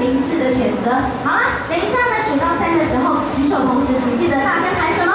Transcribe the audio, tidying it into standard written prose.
明智的选择。好了，等一下呢，数到3的时候举手，同时请记得大声拍手。